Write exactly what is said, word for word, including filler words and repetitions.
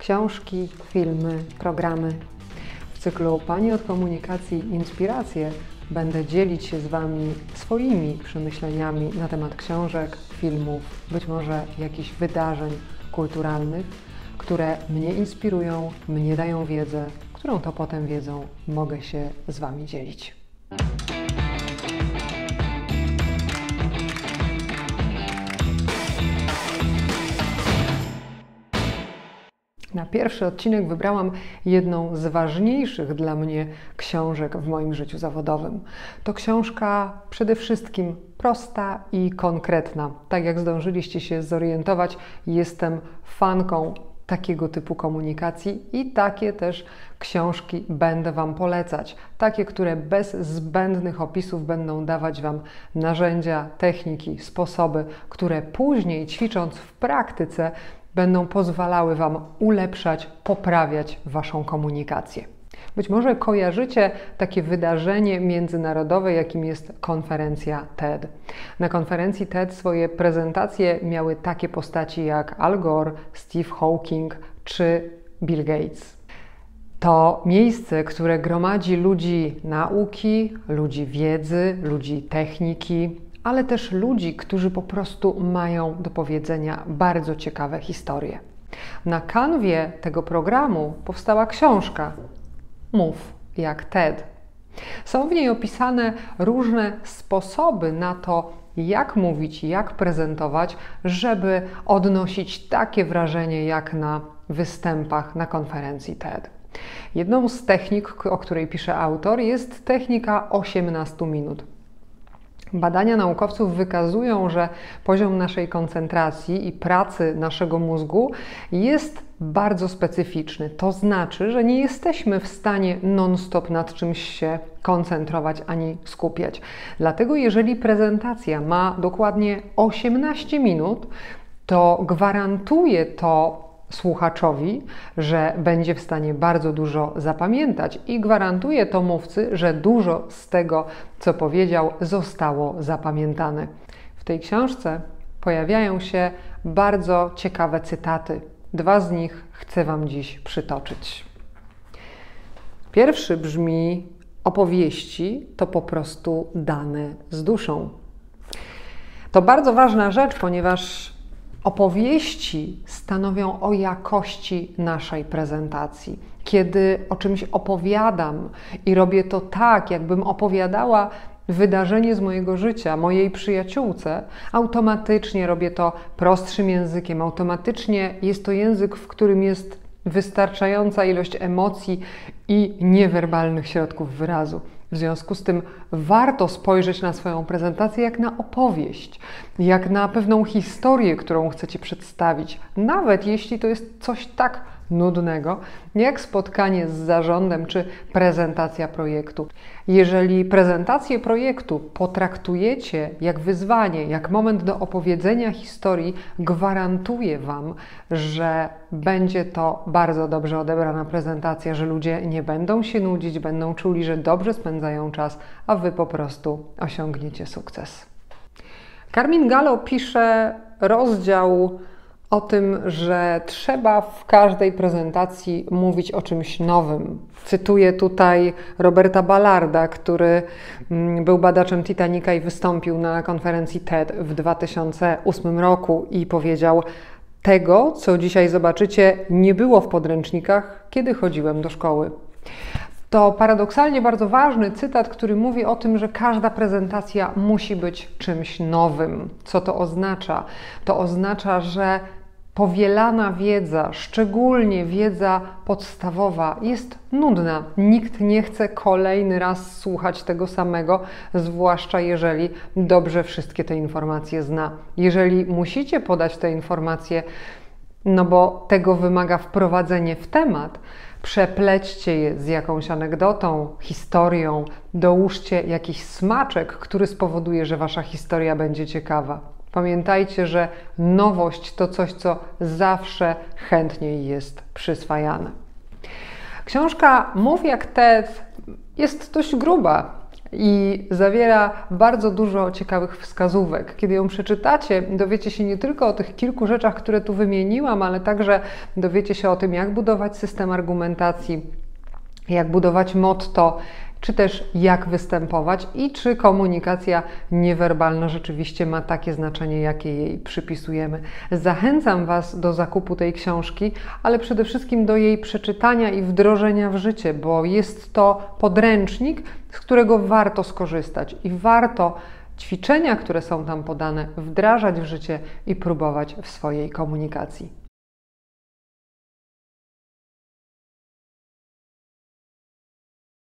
książki, filmy, programy. W cyklu Pani od Komunikacji Inspiracje będę dzielić się z Wami swoimi przemyśleniami na temat książek, filmów, być może jakichś wydarzeń kulturalnych, które mnie inspirują, mnie dają wiedzę, którą to potem wiedzą mogę się z Wami dzielić. Na pierwszy odcinek wybrałam jedną z ważniejszych dla mnie książek w moim życiu zawodowym. To książka przede wszystkim prosta i konkretna. Tak jak zdążyliście się zorientować, jestem fanką takiego typu komunikacji i takie też książki będę Wam polecać. Takie, które bez zbędnych opisów będą dawać Wam narzędzia, techniki, sposoby, które później ćwicząc w praktyce będą pozwalały Wam ulepszać, poprawiać Waszą komunikację. Być może kojarzycie takie wydarzenie międzynarodowe, jakim jest konferencja TED. Na konferencji TED swoje prezentacje miały takie postaci jak Al Gore, Steve Hawking czy Bill Gates. To miejsce, które gromadzi ludzi nauki, ludzi wiedzy, ludzi techniki, ale też ludzi, którzy po prostu mają do powiedzenia bardzo ciekawe historie. Na kanwie tego programu powstała książka Mów jak TED. Są w niej opisane różne sposoby na to, jak mówić, jak prezentować, żeby odnosić takie wrażenie jak na występach na konferencji TED. Jedną z technik, o której pisze autor, jest technika osiemnastu minut. Badania naukowców wykazują, że poziom naszej koncentracji i pracy naszego mózgu jest bardzo specyficzny. To znaczy, że nie jesteśmy w stanie non-stop nad czymś się koncentrować ani skupiać. Dlatego jeżeli prezentacja ma dokładnie osiemnaście minut, to gwarantuje to słuchaczowi, że będzie w stanie bardzo dużo zapamiętać i gwarantuje to mówcy, że dużo z tego, co powiedział, zostało zapamiętane. W tej książce pojawiają się bardzo ciekawe cytaty. Dwa z nich chcę Wam dziś przytoczyć. Pierwszy brzmi: opowieści to po prostu dane z duszą. To bardzo ważna rzecz, ponieważ opowieści stanowią o jakości naszej prezentacji. Kiedy o czymś opowiadam i robię to tak, jakbym opowiadała wydarzenie z mojego życia, mojej przyjaciółce, automatycznie robię to prostszym językiem, automatycznie jest to język, w którym jest wystarczająca ilość emocji i niewerbalnych środków wyrazu. W związku z tym warto spojrzeć na swoją prezentację jak na opowieść, jak na pewną historię, którą chcecie przedstawić, nawet jeśli to jest coś tak nudnego, jak spotkanie z zarządem czy prezentacja projektu. Jeżeli prezentację projektu potraktujecie jak wyzwanie, jak moment do opowiedzenia historii, gwarantuję Wam, że będzie to bardzo dobrze odebrana prezentacja, że ludzie nie będą się nudzić, będą czuli, że dobrze spędzają czas, a Wy po prostu osiągniecie sukces. Carmine Gallo pisze rozdział o tym, że trzeba w każdej prezentacji mówić o czymś nowym. Cytuję tutaj Roberta Ballarda, który był badaczem Titanica i wystąpił na konferencji TED w dwa tysiące ósmym roku i powiedział: tego, co dzisiaj zobaczycie, nie było w podręcznikach, kiedy chodziłem do szkoły. To paradoksalnie bardzo ważny cytat, który mówi o tym, że każda prezentacja musi być czymś nowym. Co to oznacza? To oznacza, że powielana wiedza, szczególnie wiedza podstawowa, jest nudna. Nikt nie chce kolejny raz słuchać tego samego, zwłaszcza jeżeli dobrze wszystkie te informacje zna. Jeżeli musicie podać te informacje, no bo tego wymaga wprowadzenie w temat, przeplećcie je z jakąś anegdotą, historią, dołóżcie jakiś smaczek, który spowoduje, że Wasza historia będzie ciekawa. Pamiętajcie, że nowość to coś, co zawsze chętniej jest przyswajane. Książka Mów jak TED jest dość gruba. i zawiera bardzo dużo ciekawych wskazówek. Kiedy ją przeczytacie, dowiecie się nie tylko o tych kilku rzeczach, które tu wymieniłam, ale także dowiecie się o tym, jak budować system argumentacji, jak budować motto, czy też jak występować i czy komunikacja niewerbalna rzeczywiście ma takie znaczenie, jakie jej przypisujemy. Zachęcam Was do zakupu tej książki, ale przede wszystkim do jej przeczytania i wdrożenia w życie, bo jest to podręcznik, z którego warto skorzystać i warto ćwiczenia, które są tam podane, wdrażać w życie i próbować w swojej komunikacji.